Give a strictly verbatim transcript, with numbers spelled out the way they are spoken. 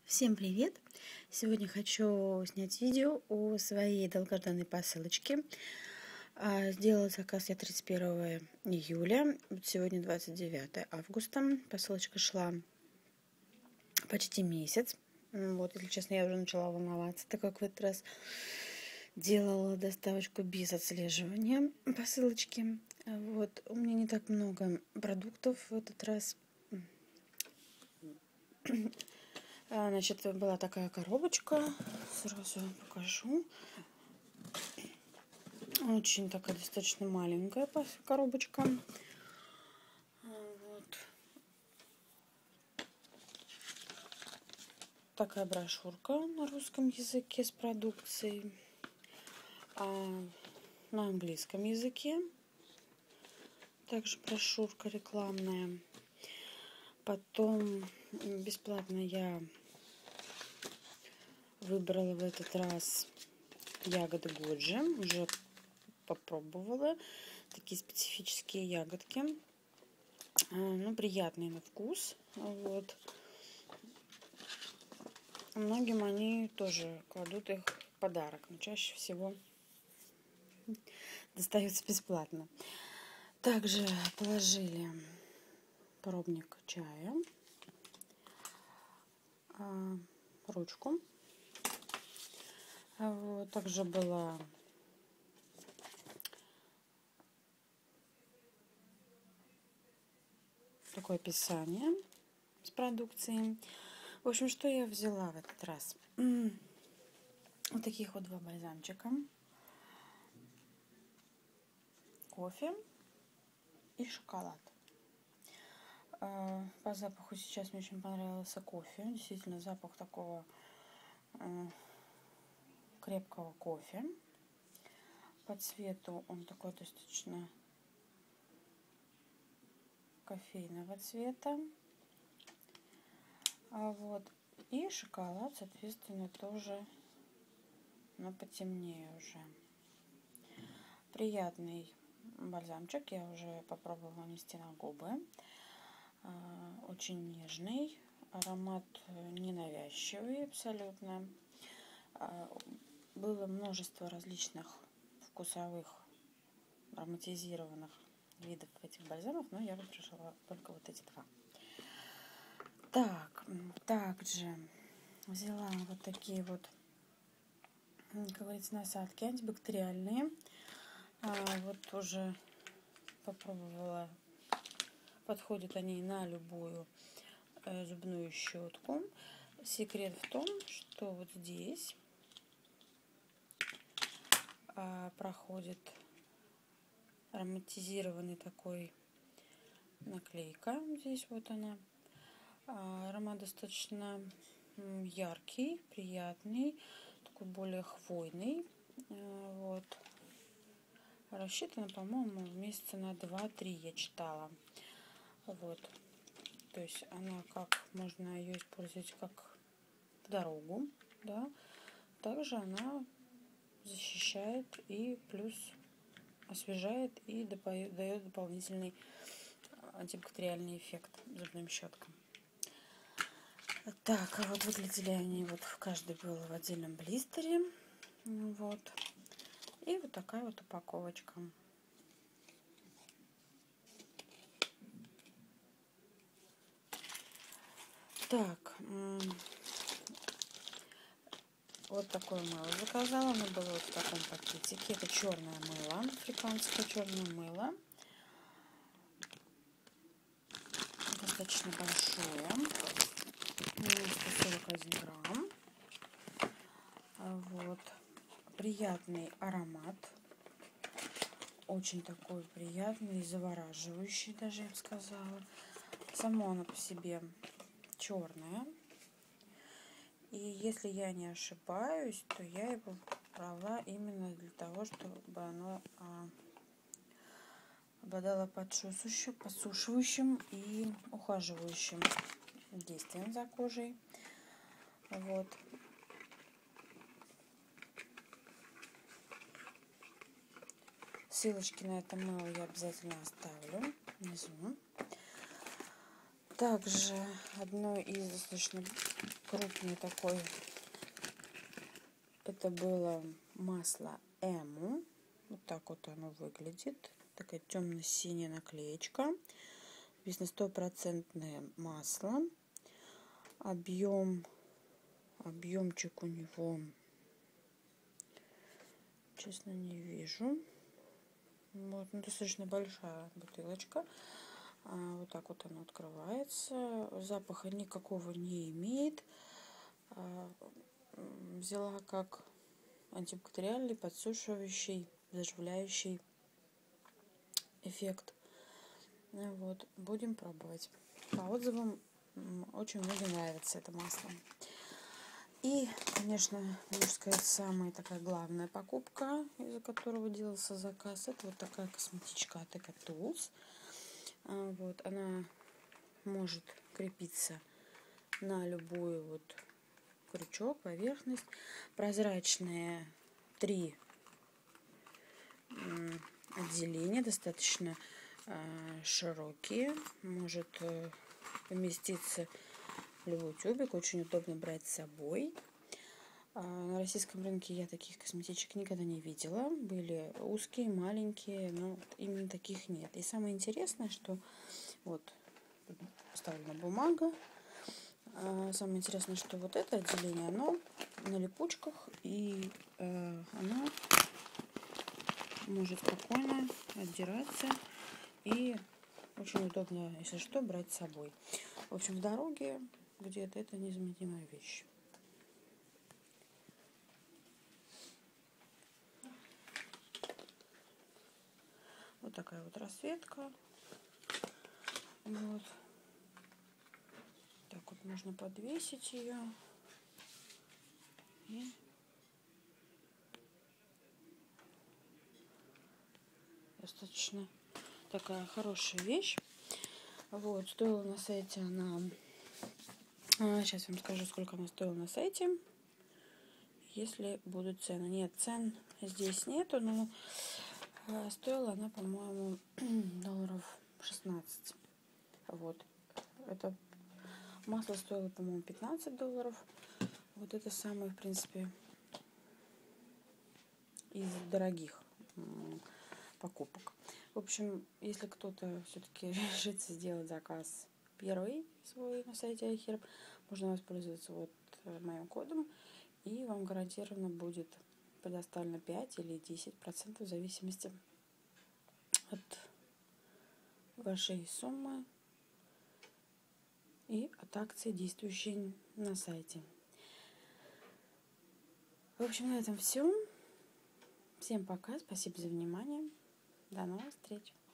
Всем привет! Сегодня хочу снять видео о своей долгожданной посылочке. Сделала заказ я тридцать первого июля, сегодня двадцать девятое августа. Посылочка шла почти месяц. Вот, если честно, я уже начала волноваться, так как в этот раз делала доставочку без отслеживания посылочки. Вот, у меня не так много продуктов в этот раз. Значит, была такая коробочка, сразу покажу. Очень такая достаточно маленькая коробочка. Вот. Такая брошюрка на русском языке с продукцией, а на английском языке также брошюрка рекламная. Потом бесплатно я выбрала в этот раз ягоды Годжи. Уже попробовала. Такие специфические ягодки. Ну, приятные на вкус. Вот. Многим они тоже кладут их в подарок. Но чаще всего достаются бесплатно. Также положили пробник чая, ручку. Вот. Также было такое описание с продукцией. В общем, что я взяла в этот раз? Вот таких вот два бальзамчика. Кофе и шоколад. По запаху сейчас мне очень понравился кофе. Действительно, запах такого крепкого кофе. По цвету он такой достаточно кофейного цвета. А вот. И шоколад, соответственно, тоже, но потемнее уже. Приятный бальзамчик. Я уже попробовала нанести на губы. Очень нежный. Аромат ненавязчивый абсолютно. Было множество различных вкусовых ароматизированных видов этих бальзамов, но я выбрала только вот эти два. Так, также взяла вот такие вот, как говорится, насадки антибактериальные. А, вот уже попробовала. Подходят они на любую э, зубную щетку. Секрет в том, что вот здесь а, проходит ароматизированный такой наклейка. Здесь вот она. А, аромат достаточно яркий, приятный, такой более хвойный. А, вот. Рассчитана, по-моему, месяца на два-три я читала. Вот. То есть она как можно ее использовать как в дорогу, да. Также она защищает и плюс освежает и дает дополнительный антибактериальный эффект зубным щеткам. Так, а вот выглядели они вот в каждой было в отдельном блистере. Вот. И вот такая вот упаковочка. Так, вот такое мыло заказала. Оно было вот в таком пакетике. Это черное мыло, африканское черное мыло. Достаточно большое. сто сорок один грамм. Вот. Приятный аромат. Очень такой приятный, завораживающий, даже я бы сказала. Само оно по себе черное. И если я не ошибаюсь, то я его брала именно для того, чтобы оно а, обладало подшусывающим, подсушивающим и ухаживающим действием за кожей. Вот. Ссылочки на это мыло я обязательно оставлю внизу. Также одно из достаточно крупной такой, это было масло Эму. Вот так вот оно выглядит. Такая темно-синяя наклеечка. Написано стопроцентное масло. Объем, объемчик у него, честно, не вижу. Вот, ну, достаточно большая бутылочка. А, вот так вот оно открывается. Запаха никакого не имеет. А, взяла как антибактериальный, подсушивающий, заживляющий эффект. Вот, будем пробовать. По отзывам очень многим нравится это масло. И, конечно, можно сказать, самая такая главная покупка, из-за которого делался заказ, это вот такая косметичка от EcoTools. Вот, она может крепиться на любую вот крючок, поверхность. Прозрачные три отделения, достаточно широкие, может поместиться в любой тюбик, очень удобно брать с собой. На российском рынке я таких косметичек никогда не видела. Были узкие, маленькие, но именно таких нет. И самое интересное, что вот поставлена бумага. Самое интересное, что вот это отделение, оно на липучках, и э, оно может спокойно отдираться, и очень удобно, если что, брать с собой. В общем, в дороге где-то это незаменимая вещь. Вот такая вот расцветка. Вот. Так вот можно подвесить ее. И достаточно такая хорошая вещь. Вот, стоила на сайте она... А, сейчас вам скажу, сколько она стоила на сайте. Если будут цены. Нет, цен здесь нету, но а, стоила она, по-моему, долларов шестнадцать. Вот. Это масло стоило, по-моему, пятнадцать долларов. Вот это самое, в принципе, из дорогих покупок. В общем, если кто-то все-таки решится сделать заказ первый свой на сайте iHerb, можно воспользоваться вот моим кодом, и вам гарантированно будет предоставлено пять или десять процентов в зависимости от вашей суммы и от акции, действующей на сайте. В общем, на этом все. Всем пока, спасибо за внимание. До новых встреч.